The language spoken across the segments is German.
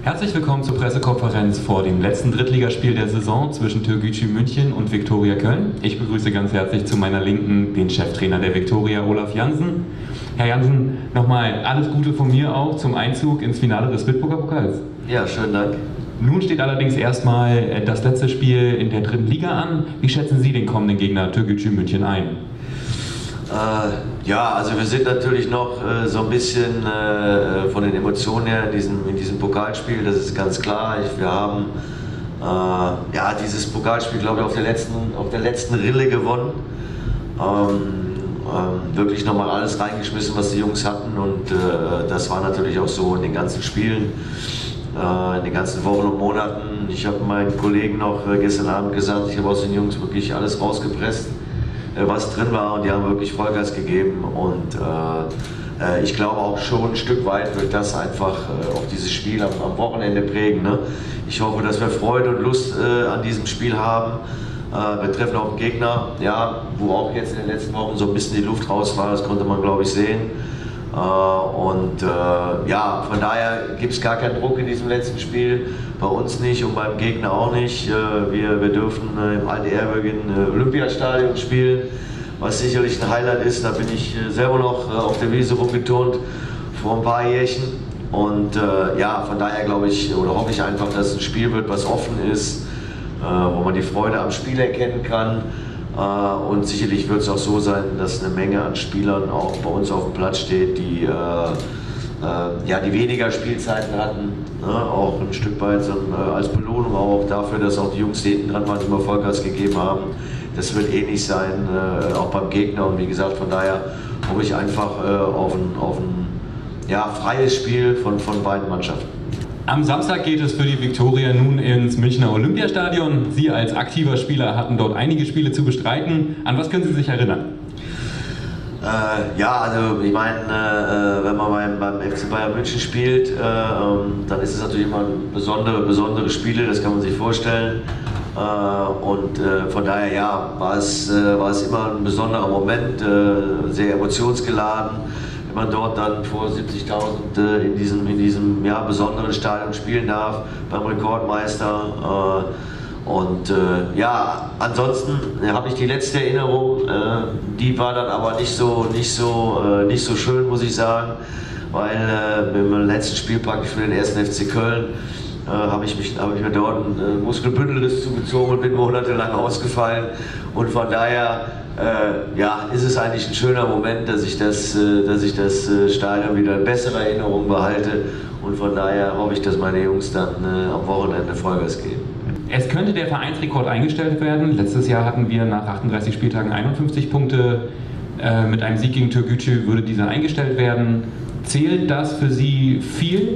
Herzlich willkommen zur Pressekonferenz vor dem letzten Drittligaspiel der Saison zwischen Türkgücü München und Viktoria Köln. Ich begrüße ganz herzlich zu meiner Linken den Cheftrainer der Viktoria, Olaf Jansen. Herr Jansen, nochmal alles Gute von mir auch zum Einzug ins Finale des Bitburger Pokals. Ja, schönen Dank. Nun steht allerdings erstmal das letzte Spiel in der dritten Liga an. Wie schätzen Sie den kommenden Gegner Türkgücü München ein? Ja, also wir sind natürlich noch so ein bisschen von den Emotionen her in diesem Pokalspiel, das ist ganz klar. Wir haben ja, dieses Pokalspiel, glaube ich, auf der letzten Rille gewonnen. Wirklich nochmal alles reingeschmissen, was die Jungs hatten, und das war natürlich auch so in den ganzen Spielen, in den ganzen Wochen und Monaten. Ich habe meinen Kollegen noch gestern Abend gesagt, ich habe aus den Jungs wirklich alles rausgepresst, was drin war, und die haben wirklich Vollgas gegeben, und ich glaube auch schon ein Stück weit wird das einfach auch dieses Spiel am Wochenende prägen. Ne? Ich hoffe, dass wir Freude und Lust an diesem Spiel haben. Wir treffen auf einen Gegner, ja, wo auch jetzt in den letzten Wochen so ein bisschen die Luft raus war, das konnte man, glaube ich, sehen. Ja, von daher gibt es gar keinen Druck in diesem letzten Spiel, bei uns nicht und beim Gegner auch nicht. Wir dürfen im altehrwürdigen Olympiastadion spielen, was sicherlich ein Highlight ist. Da bin ich selber noch auf der Wiese rumgeturnt vor ein paar Jährchen, und ja, von daher glaube ich oder hoffe ich einfach, dass es ein Spiel wird, was offen ist, wo man die Freude am Spiel erkennen kann. Und sicherlich wird es auch so sein, dass eine Menge an Spielern auch bei uns auf dem Platz steht, die, ja, die weniger Spielzeiten hatten, ne? Auch ein Stück weit so, als Belohnung auch dafür, dass auch die Jungs, die hinten dran waren, immer Vollgas gegeben haben. Das wird ähnlich sein, auch beim Gegner, und wie gesagt, von daher hoffe ich einfach auf ein ja, freies Spiel von beiden Mannschaften. Am Samstag geht es für die Viktoria nun ins Münchner Olympiastadion. Sie als aktiver Spieler hatten dort einige Spiele zu bestreiten. An was können Sie sich erinnern? Ja, also ich meine, wenn man beim FC Bayern München spielt, dann ist es natürlich immer besondere Spiele, das kann man sich vorstellen. Und von daher, ja, war es immer ein besonderer Moment, sehr emotionsgeladen. Wenn man dort dann vor 70.000 in diesem ja, besonderen Stadion spielen darf, beim Rekordmeister. Ja, ansonsten habe ich die letzte Erinnerung, die war dann aber nicht so schön, muss ich sagen, weil im letzten Spiel praktisch für den 1. FC Köln habe ich mir dort ein Muskelbündelriss zugezogen und bin monatelang ausgefallen, und von daher ja, ist es eigentlich ein schöner Moment, dass ich das Stadion wieder in besserer Erinnerung behalte, und von daher hoffe ich, dass meine Jungs dann am Wochenende Vollgas geben. Es könnte der Vereinsrekord eingestellt werden. Letztes Jahr hatten wir nach 38 Spieltagen 51 Punkte. Mit einem Sieg gegen Türkgücü würde dieser eingestellt werden. Zählt das für Sie viel?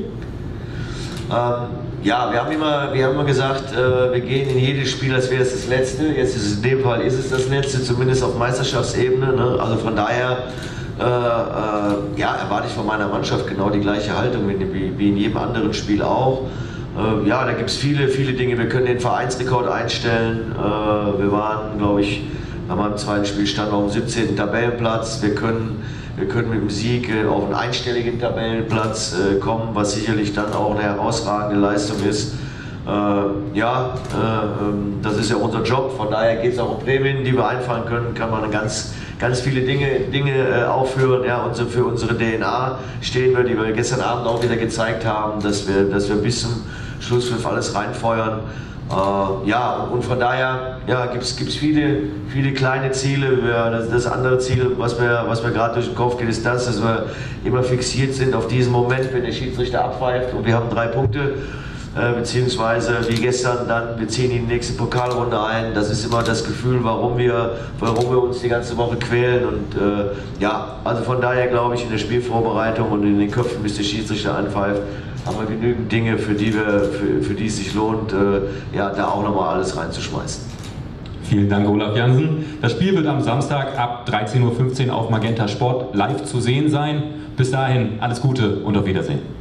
Ja, wir haben immer gesagt, wir gehen in jedes Spiel, als wäre es das letzte. Jetzt ist es in dem Fall das letzte, zumindest auf Meisterschaftsebene. Ne? Also von daher ja, erwarte ich von meiner Mannschaft genau die gleiche Haltung wie in jedem anderen Spiel auch. Ja, da gibt es viele Dinge. Wir können den Vereinsrekord einstellen. Wir waren, glaube ich, bei meinem zweiten Spielstand auf dem 17. Tabellenplatz. Wir können mit dem Sieg auf einen einstelligen Tabellenplatz kommen, was sicherlich dann auch eine herausragende Leistung ist. Ja, das ist ja unser Job. Von daher geht es auch um Prämien, die wir einfahren können. Kann man ganz viele Dinge aufführen. Ja, und so für unsere DNA stehen wir, die wir gestern Abend auch wieder gezeigt haben, dass wir bis zum Schlusspfiff alles reinfeuern. Ja, und von daher ja, gibt es viele kleine Ziele. Das andere Ziel, was mir gerade durch den Kopf geht, ist dass wir immer fixiert sind auf diesen Moment, wenn der Schiedsrichter abpfeift und wir haben 3 Punkte, beziehungsweise wie gestern dann, wir ziehen in die nächste Pokalrunde ein. Das ist immer das Gefühl, warum wir uns die ganze Woche quälen, und ja, also von daher glaube ich, in der Spielvorbereitung und in den Köpfen, bis der Schiedsrichter anpfeift, haben wir genügend Dinge, für die es sich lohnt, ja, da auch nochmal alles reinzuschmeißen. Vielen Dank, Olaf Jansen. Das Spiel wird am Samstag ab 13:15 Uhr auf Magenta Sport live zu sehen sein. Bis dahin alles Gute und auf Wiedersehen.